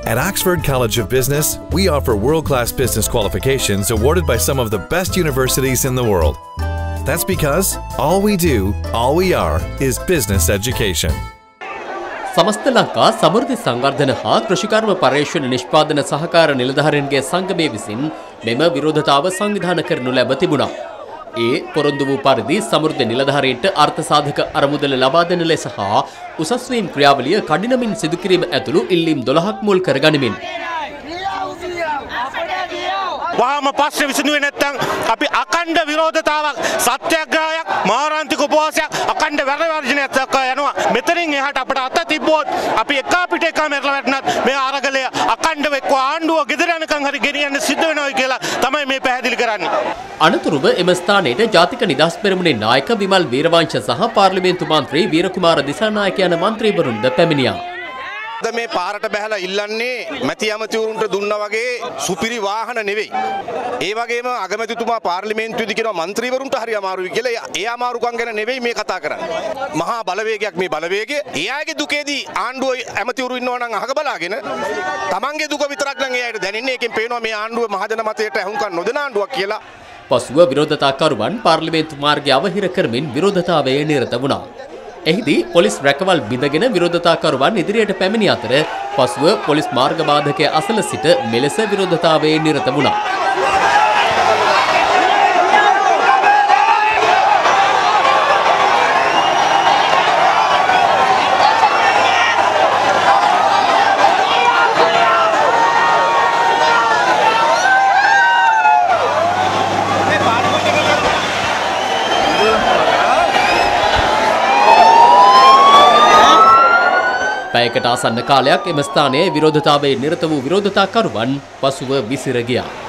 At Oxford College of Business, we offer world-class business qualifications awarded by some of the best universities in the world. That's because all we do, all we are, is business education. समस्त लंका समृद्धि संवर्धन हा कृषिकर्म पर्यवेक्षण निष्पादन सहकार නිලධාරීන්ගේ සංගමයේ විසින් මෙම විරෝධතාව සංවිධානය කරනු ලැබ තිබුණා. ඒ පොරොන්දු වූ පරිදි සමෘද්ධි නිලධාරීන්ට අර්ථ සාධක අරමුදල ලබා දෙන ලෙස හා උසස් වීම් ක්‍රියාවලිය කඩිනමින් සිදු කිරීම ඇතුළු ඉල්ලීම් 12ක් මුල් කරගනිමින් වහාම පස්සේ විසඳුවේ නැත්නම් අපි අඛණ්ඩ විරෝධතාවක් සත්‍යාග්‍රහයක් මාරාන්තික උපවාසයක් අඛණ්ඩ වැඩ වර්ජනයක් දක්වා යනවා. මෙතනින් එහාට අපට අත තිබ්බොත් අපි එක පිට එක මෙරළ වැටුණත් මේ අරගලය අඛණ්ඩව එක්ක ආණ්ඩුව ගෙදර යනකම් හරි ගෙනියන්න සිද්ධ වෙනවා කියලා තමයි මේ පැහැදිලි කරන්නේ. අනතුරුව එම ස්ථානයේ ජාතික නිදහස් පෙරමුණේ නායක විමල් වීරවංශ සහ පාර්ලිමේන්තු මන්ත්‍රී වීරකුමාර දිසානායක යන මන්ත්‍රීවරුන්ද පැමිණියා. මේ පාරට බැහැලා ඉල්ලන්නේ මැති ඇමතිවරුන්ට දුන්නා වගේ සුපිරි වාහන නෙවෙයි. ඒ වගේම අගමැතිතුමා පාර්ලිමේන්තුවේදී කියනවා മന്ത്രിවරුන්ට හරි අමාරුයි කියලා. ඒ අමාරුකම් ගැන නෙවෙයි මේ කතා කරන්නේ. මහා බලවේගයක් මේ බලවේගය. ඒ අයගේ දුකේදී ආණ්ඩුව ඇමතිවරු ඉන්නවා නම් අහක බලාගෙන තමන්ගේ දුක විතරක් නම් ඒ අයට දැනෙන්නේ. ඒකෙන් පේනවා මේ ආණ්ඩුව මහජන මතයට අහුම්කම් නොදෙන ආණ්ඩුවක් කියලා. පසුව විරෝධතාකරුවන් පාර්ලිමේන්තු මාර්ගය අවහිර කරමින් විරෝධතාවයේ නිරත වුණා. එහිදී පොලිස් රැකවල් බිඳගෙන විරෝධතාකරුවන් ඉදිරියට පැමිණි අතර පසුව පොලිස් මාර්ග බාධකය අසල සිට මෙලෙස විරෝධතාවයේ නිරත වුණා. පැයකට ආසන්න කාලයක් එම ස්ථානයේ විරෝධතාවයේ නිරත වූ විරෝධතාකරුවන් පසුව විසිර ගියා.